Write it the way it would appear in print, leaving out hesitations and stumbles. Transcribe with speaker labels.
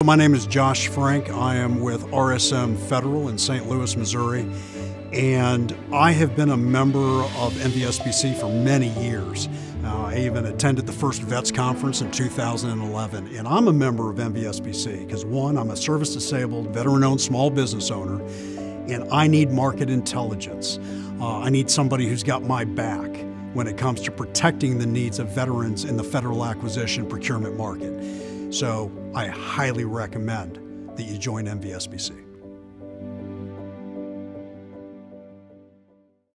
Speaker 1: My name is Josh Frank. I am with RSM Federal in St. Louis, Missouri, and I have been a member of NVSBC for many years. I even attended the first Vets Conference in 2011, and I'm a member of NVSBC because, one, I'm a service-disabled, veteran-owned small business owner, and I need market intelligence. I need somebody who's got my back when it comes to protecting the needs of veterans in the federal acquisition procurement market. So I highly recommend that you join NVSBC.